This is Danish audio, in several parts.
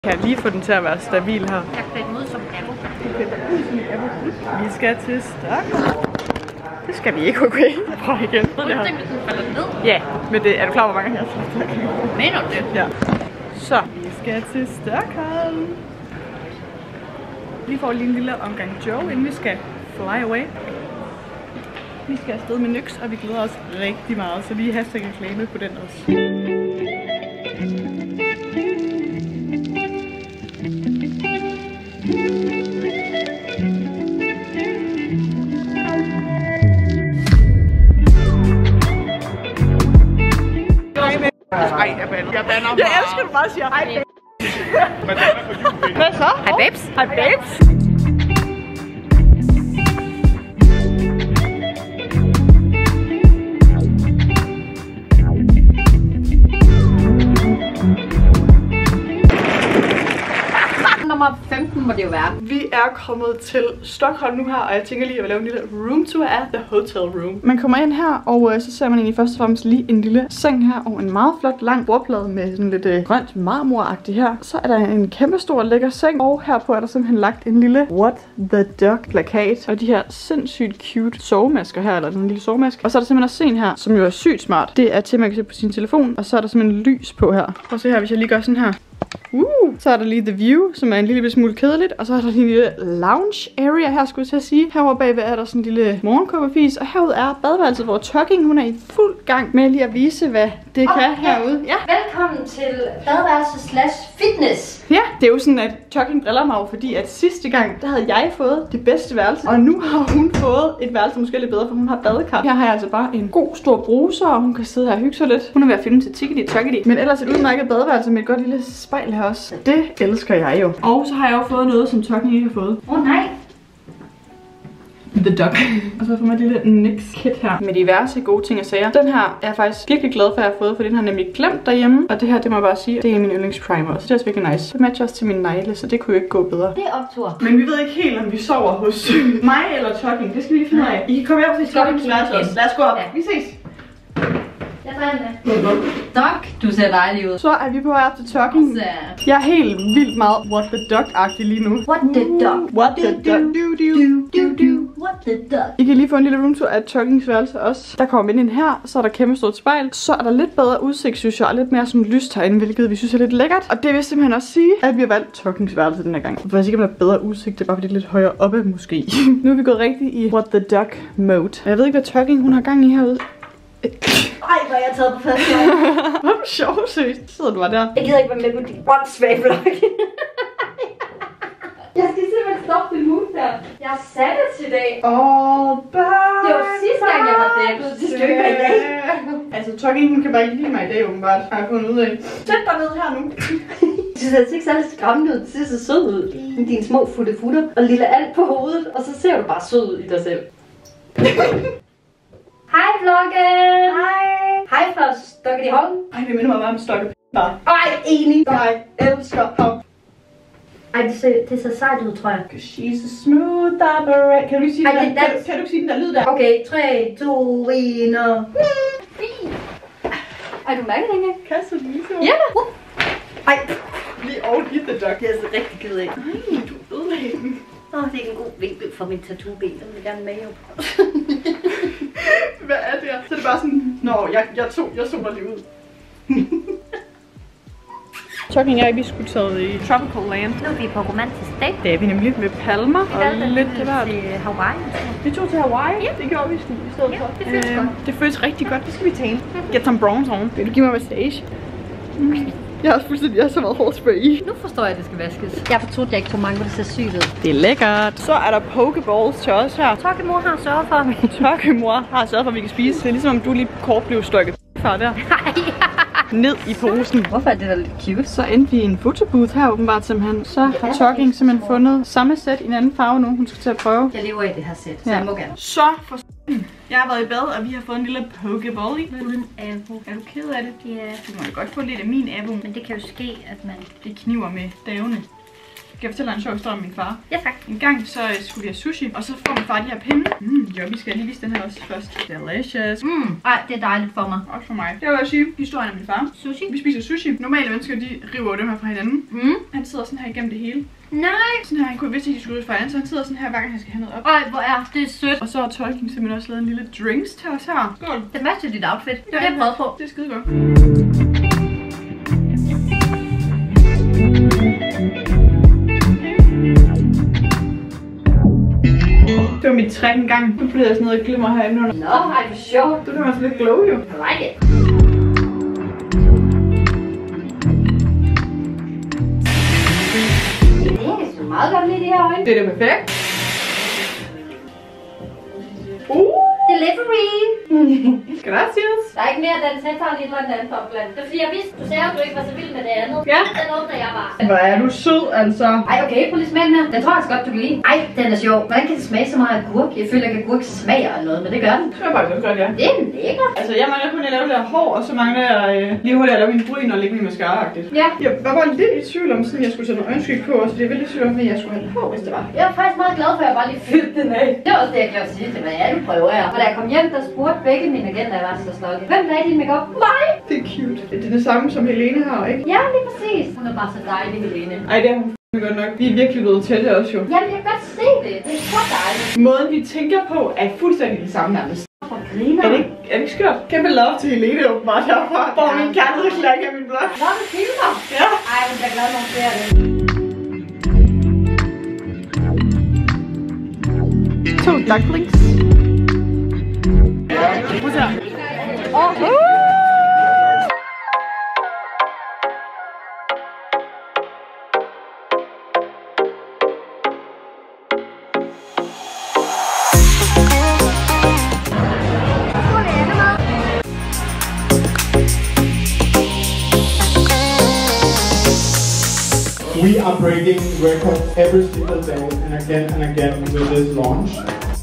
Kan jeg lige få den til at være stabil her? Jeg klæder den ud som Abo. Vi skal til Stockholm. Det skal vi ikke, okay? Prøv igen. Prøv at tænke, hvis den falder ned. Ja, men det, er du klar, hvor mange jeg har sagt? Mener du det? Ja. Så, vi skal til Stockholm. Vi får lige en lille omgang Joe, inden vi skal fly away. Vi skal afsted med Nyx, og vi glæder os rigtig meget, så lige hashtag reklame på den også. Ej, jeg bander meget. Jeg elsker, du bare siger hej, babes. Hvad så? Hej, babes. Hej, babes. Nummer 15 må det jo være. Vi er kommet til Stockholm nu her, og jeg tænker lige, at jeg vil lave en lille roomtour af The Hotel Room. Man kommer ind her, og så ser man egentlig først og fremmest lige en lille seng her, og en meget flot lang bordplade med sådan lidt grønt marmoragtigt her. Så er der en kæmpe stor lækker seng, og herpå er der simpelthen lagt en lille What the Duck plakat, og de her sindssygt cute sovemasker her, eller en lille sovemaske. Og så er der simpelthen også en her, som jo er sygt smart. Det er til, man kan se på sin telefon, og så er der simpelthen lys på her. Prøv at se her, hvis jeg lige gør sådan her. Så er der lige The View, som er en lille smule kedeligt. Og så er der lige en lille lounge area her, skulle jeg til at sige. Herovre bagved er der sådan en lille morgenkåbefis. Og herude er badeværelset, hvor Tucking, hun er i fuld gang med lige at vise, hvad det kan herude. Ja. Velkommen til badeværelse/fitness. Ja, det er jo sådan, at Tucking driller mig, fordi at sidste gang, der havde jeg fået det bedste værelse. Og nu har hun fået et værelse, måske lidt bedre, for hun har badekar. Her har jeg altså bare en god stor bruser, og hun kan sidde her og hygge sig lidt. Hun er ved at filme til Tickety Tuckety. Men ellers et udmærket badeværelse med et godt lille spejl her også. Det elsker jeg jo. Og så har jeg jo fået noget, som Tucking ikke har fået. Nej. The Duck. Og så får man et lille Nyx kit her med diverse gode ting og sager. Den her er jeg faktisk virkelig glad for, at jeg har fået, for den har nemlig glemt derhjemme. Og det her, det må jeg bare sige, det er min yndlingsprimer. Så det er også virkelig nice. Det matcher også til mine negle, så det kunne jo ikke gå bedre. Det er optur. Men vi ved ikke helt, om vi sover hos mig eller Tucking. Det skal vi lige finde ud af. I kan komme her og se Tuckings værelse også. Lad os gå op. Ja. Vi ses. Jeg tager den med. Doc, du ser dejlig ud. Så er vi på vej op til Tucking. Jeg er helt vildt meget What the Duck-agtig lige nu. What the duck? What the duck? What the duck? I kan lige få en lille roomtour af Tuckings værelse også. Der kommer ind her, så er der kæmpe stort spejl. Så er der lidt bedre udsigt, synes jeg, og lidt mere sådan lyst herinde, hvilket vi synes er lidt lækkert. Og det vil simpelthen også sige, at vi har valgt Tuckings værelse den her gang. Jeg ved ikke, om der er bedre udsigt, det er bare fordi det er lidt højere oppe måske. Nu er vi gået rigtig i What the Duck mode. Og jeg ved ikke, hvad Tucking hun har gang i herude. Ej, hvor er jeg taget på første gang. Hvor er du sjov, seriøst. Sidder du bare der? Jeg gider ikke være med på din åndssvag-vlog. Jeg skal simpelthen stoppe det mood der. Jeg satte det til i dag. Det var sidste gang, jeg var dækket. Det skal ikke være i dag. Altså, Tucking, hun kan bare ikke lide mig i dag, åbenbart. Har jeg fundet ud af. Sæt dig ned her nu. Du ser ikke særlig skræmmende ud. Du ser så sød ud. Med dine små futter og lille alt på hovedet. Og så ser du bare sød ud i dig selv. Hej vloggen! Hej! Hej fra Stockety Holm. Ej, det minder mig bare om Stockety bare. Ej, enig! Jeg elsker ham. Ej, det ser sejt ud, tror jeg. She's a smooth operator. Kan du ikke sige Ej, den der? Kan du ikke sige den der lyd der? Okay, 3, 2, 1 og... Ej, du mærker det ikke? Kaster du lige så? Ja! Ej! Lige oven i The Duck. Det er så rigtig ked af. Ej, du ødelagde den. Det er en god vinkel for min tattoo-ben. Den vil gerne med op. Hvad er det her? Så er det bare sådan, jeg zoomer lige ud. Tucking og jeg, vi skulle taget i Tropical Land. Nu er vi på romantisk date. Det er vi nemlig med palmer og lidt det der. til Hawaii. Vi tog til Hawaii. Ja. Det gjorde vi i stedet for. Det føles godt. Det føles rigtig godt. Det skal vi tale. Get some bronze on. Vil du give mig massage? Jeg har også fuldstændig så meget hårspray i. Nu forstår jeg, at det skal vaskes. Jeg fortrudt, at jeg ikke tog mange, hvor det ser sygt ud. Det er lækkert. Så er der pokeballs til os her. Tokkemor har sørget for mig. Tokkemor har sørget for, at vi kan spise. Det er ligesom, om du lige kort blev stykket før der. Ned i posen. Hvorfor er det da lidt cute? Så endte vi i en fotobooth her åbenbart simpelthen. Så har Tucking simpelthen fundet samme sæt i en anden farve nu. Hun skal til at prøve. Jeg lever i det her sæt, så jeg må gerne. Så for jeg har været i bad, og vi har fået en lille pokeball i. Uden abo. Er du ked af det? Ja. Du må jo godt få lidt af min abo. Men det kan jo ske, at man... Det kniver med davene. Skal jeg fortælle en sjov historie om min far? Ja, tak. En gang så skulle vi have sushi, og så får min far de her pinde. Jo, vi skal lige vise den her også først. Delicious. Ej, det er dejligt for mig. Også for mig. Det vil jeg sige, historien af min far. Sushi. Vi spiser sushi. Normale mennesker, de river dem her fra hinanden. Han sidder sådan her igennem det hele. Nej. Sådan her, han kunne vidste ikke, de skulle ud fra hinanden, så han sidder sådan her, hver gang han skal have noget op. Ej, hvor er det sødt. Og så har Tolkien simpelthen også lavet en lille drinks til os her. Skål. Det matcher dit outfit. Det er det, jeg prøvede på. Det er skide godt. Det var mit trick engang. Nu bliver jeg sådan noget glimmer herinde under. Nå, ej, hvor sjovt. Du kan også lidt glow jo. I like it. Det er så meget godt lige i de her øjne. Det er da perfekt. Delivery. Gracias. Der er ikke mere, den tager lige et eller andet opland. Det er fordi, jeg vidste, du sagde, at du ikke var så vild med det andet. Ja. Den åbner jeg bare. Hvor er du sød, altså. Ej, okay, prøv lige at smage den her. Den tror jeg også godt, du kan lide. Ej, den er sjov. Hvordan kan det smage så meget agurk? Jeg føler ikke, at agurk smager af noget, men det gør den. Det tror jeg faktisk også godt, ja. Det er lækkert. Altså, jeg mangler kun at lave det der hår, og så mangler jeg lige hurtigt at lave min bryn og lægge min mascara-agtigt. Ja. Jeg var bare lidt i tvivl om, sådan jeg skulle sætte noget øjenskrig på, så det er veldig tvivl om, at jeg skulle have det på, hvis det var. Jeg er faktisk meget glad for, at jeg bare lige fyldte den af. Det var også det, jeg gjorde sidst. Men ja, du prøver jeg. Og da jeg kom hjem, der spurgte begge mine agenter, jeg var så stolte. Hvem lagde din makeup? Mig! Det er cute. Det er det samme som Helene har, ikke? Ja, lige præcis. Hun er bare så dejlig, Helene. Ej, det er hun godt nok. Vi er virkelig blevet tætte også jo. Jamen, jeg kan godt se det. Det er så dejligt. Måden vi tænker på er fuldstændig det samme nærmest. For griner. Er det ikke skørt? Kæmpe love til Helene åbenbart herfra. Hvor min kærlighedsklæring af min blog. Nå, du filmer. Ja. Ej, men jeg er glad, at nogen ser det. 2 ducklings. Prøv at We are breaking records every single day and again with this launch.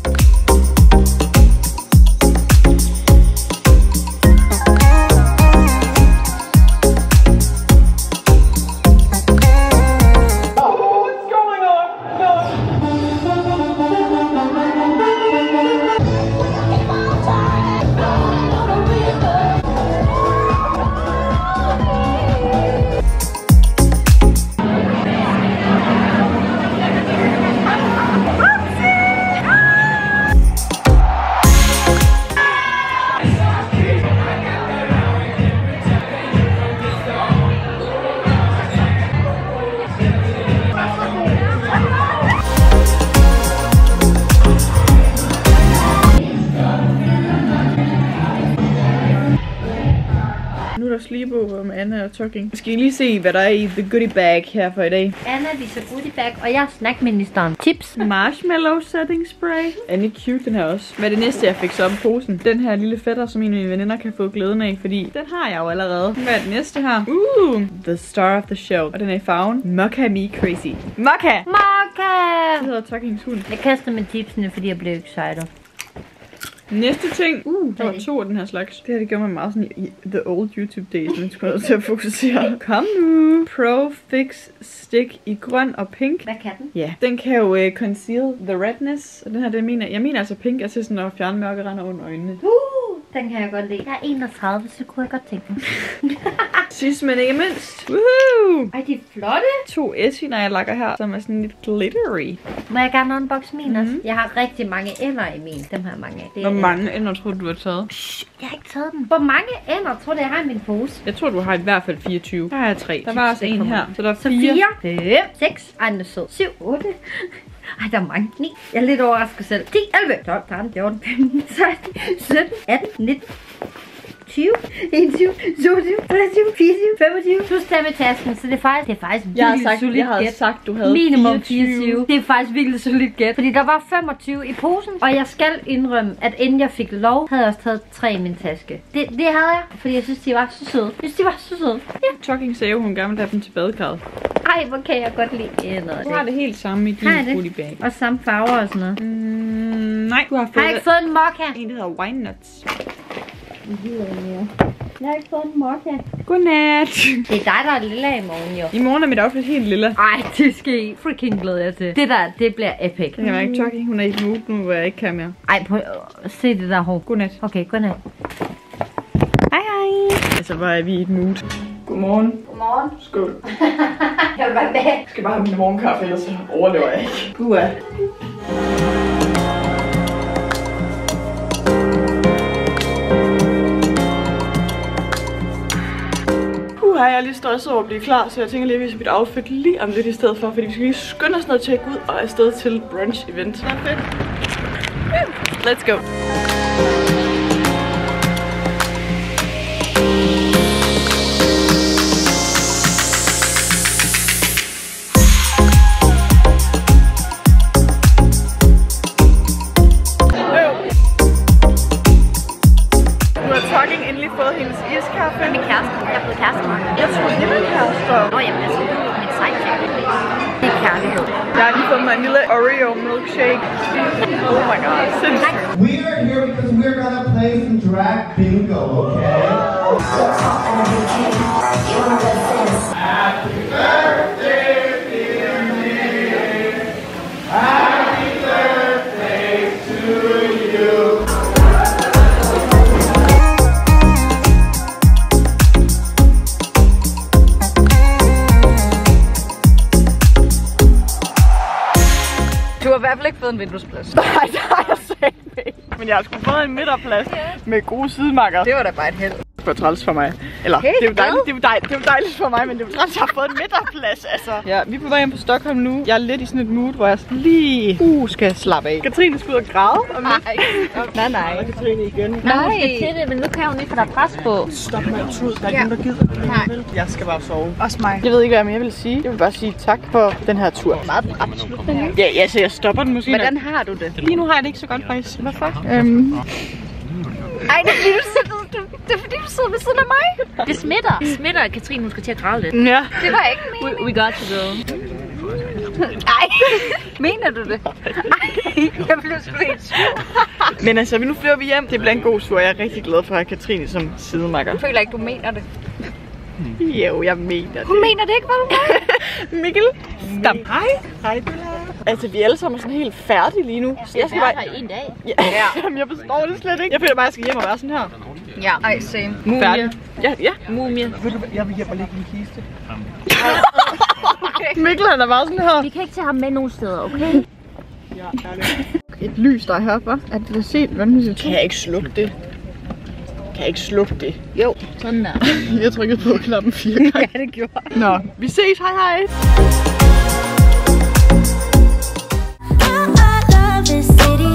sleepover med Anna og Talking. Skal I lige se, hvad der er i the goodie bag her for i dag? Anna viser goodie bag, og jeg er snackministeren. Tips. Marshmallow setting spray. Annie cute den her også. Hvad er det næste, jeg fik så op i posen? Den her lille fætter, som en af mine veninder kan få glæden af, fordi den har jeg jo allerede. Hvad er det næste her? The star of the show. Og den er i farven Mocha Me Crazy. Mocha! Mocha! Det hedder Talkings hund. Jeg kaster med tipsene, fordi jeg blev excited. Næste ting. Der var 2 af den her slags. Det her det gjorde mig meget sådan i the old YouTube days, men skulle nødt til at fokusere. Kom nu. Pro Fix Stick i grøn og pink. Hvad kan den? Ja, den kan jo conceal the redness. Og den her, jeg mener altså pink er til sådan at fjerne mørke render under øjnene. Den kan jeg godt lide. Jeg er 31, så kunne jeg godt tænke mig. Sidst men ikke mindst. Woohoo! Ej, de er flotte. 2 eyeliner her, som er sådan lidt glittery. Må jeg gerne unboxe min også? Jeg har rigtig mange ender i min. Dem har jeg mange af. Hvor mange ender tror du har taget? Jeg har ikke taget dem. Hvor mange ender tror du, jeg har i min pose? Jeg tror, du har i hvert fald 24. Der har jeg 3. Der var også en her. Så der er 4. 5, 6. Ej, den er sød. 7, 8. Ej, der er mange. 9. Jeg er lidt overrasket selv. 10, 11, 12, 13, 14, 15, 16, 17, 18, 19, 20, 21, 22, 23, 24, 25. Du stemmer tasken, så det er faktisk virkelig solidt gæt. Jeg havde sagt, du havde minimum 24. Det er faktisk virkelig solidt gæt. Fordi der var 25 i posen, og jeg skal indrømme, at inden jeg fik lov, havde jeg også taget 3 i min taske. Det havde jeg, fordi jeg synes, de var så søde. Ja. Talking sagde hun gerne vil have dem til badekarret. Ej, hvor kan jeg godt lide noget af det. Du har det helt samme i din goodie bag. Og samme farver og sådan noget. Nej, du har fået... Har jeg ikke fået en mocha? En, der hedder Wine Nuts. Jeg har ikke fået en morgen. Godnat. Det er dig, der er lilla i morgen, jo. I morgen er mit outfit helt lilla. Ej, det skal I freaking glæde jer til. Det der, det bliver epic. Jeg kan ikke chokke. Hun er i et mood nu, hvor jeg ikke kan mere. Ej, prøv se det der hår. Godnat. Okay, godnat. Hej hej. Altså, hvor er vi i et mood. Godmorgen. Godmorgen. Skål. Jeg vil bare med. Jeg skal bare have min morgenkaffe, ellers så overlever jeg ikke. Uha. Jeg er lige stresset over at blive klar, så jeg tænker lige at vise mit outfit lige om lidt i stedet for, fordi vi skal lige skynde os ned og tjekke ud og er afsted til brunch event. Så fedt. Let's go. Endelig fået hendes iskaffe. Min kæreste. Jeg er blevet kæreste. Jeg tror, det er min kæreste. Nå, jamen, altså, du er min sidechick. Det er kærlighed. Jeg har lige fået mig en lille Oreo milkshake. Oh my god, sindssygt. We are here because we're gonna play some drag bingo, okay? Happy birthday, dear me. Happy birthday to you. Du har i hvert fald ikke fået en vinduesplads. Nej, det har jeg sagt ikke. Men jeg har sgu fået en midterplads med gode sidemarker. Det var da bare et held. Det var træls for mig. Eller, det er jo dejligt for mig, men det er jo træls, jeg har fået en midterplads, altså. Ja, vi er på vej hjem på Stockholm nu. Jeg er lidt i sådan et mood, hvor jeg lige skal slappe af. Katrine skal ud og græde om lidt. Nej. Og Katrine igen. Nej, til det, men nu kan hun ikke få dig pres på. Stop med at tude. Der er ikke nogen, der gider. Nej. Jeg skal bare sove. Også mig. Jeg ved ikke, hvad jeg mere vil sige. Jeg vil bare sige tak for den her tur. Meget afslutning. Ja, så jeg stopper den måske. Hvordan har du det? Lige nu har jeg det ikke så godt, faktisk. Hvorfor? Ej, det er fordi du sidder ved siden af mig. Det smitter. Det smitter, at Katrine nu skal til at græde lidt. Ja. Det var ikke meningen. We got to go. Ej, mener du det? Ej, jeg blev sgu helt. Men altså, nu flyver vi hjem. Det bliver en god tur. Jeg er rigtig glad for at have Katrine som sidemakker. Jeg føler ikke, du mener det. Jo, jeg mener det. Hun mener det ikke, hvad du mener? Mikkel, stop. Hej, Bella. Altså, vi er alle sammen sådan helt færdige lige nu. Så jeg skal bare... her i en dag. Ja. Jamen, jeg forstår det slet ikke. Jeg føler bare, at jeg skal hjem og være sådan her. Ja, ej, same. Mumie. Ja. Mumie. Ved du hvad, jeg vil hjem og lægge min kiste. Okay. Mikkel, han er bare sådan her. Vi kan ikke tage ham med nogen steder, okay? Ja, ærligt. Et lys, der er her, hva'? Er det da set? Hvordan kan jeg ikke slukke det? Kan jeg ikke slukke det? Jo, sådan der. Jeg trykkede på knappen 4 gange. Ja, det gjorde. Nå, vi ses. Hej. I love this city.